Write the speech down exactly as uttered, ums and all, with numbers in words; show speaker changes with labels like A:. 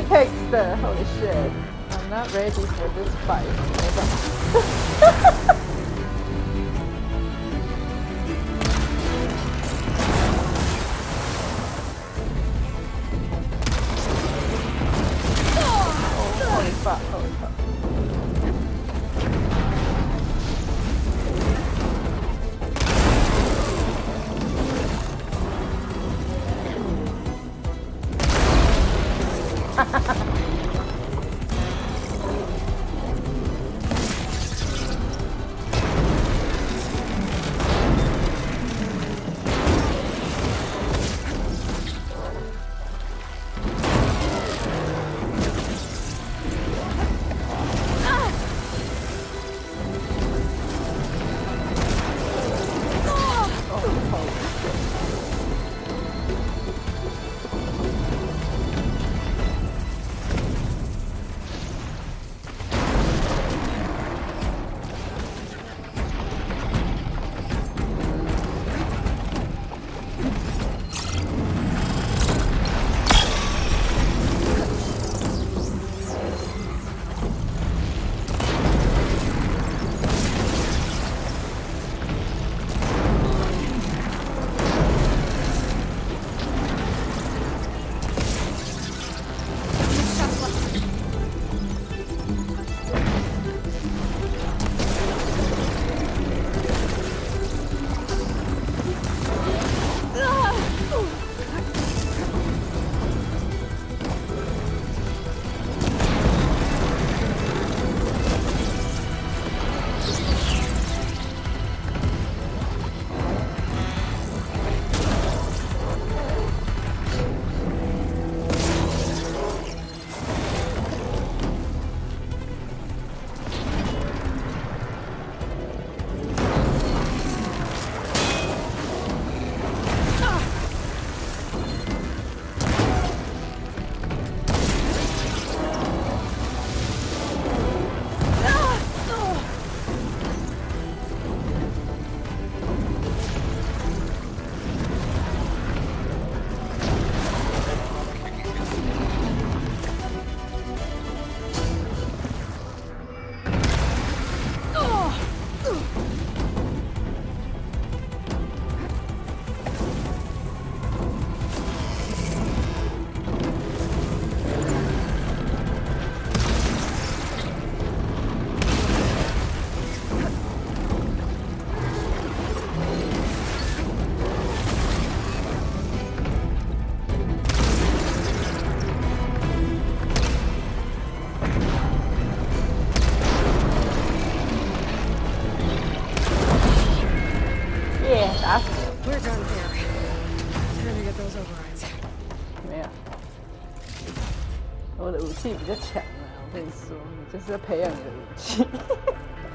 A: Apex 的 ，Holy shit！I'm not ready for this fight 那种。Holy fuck! Holy fuck! 哈哈哈。打死
B: We're done here. Time to get those overrides.
A: 没有，我的武器比较强啊！我跟你说，你就是要培养你的武器。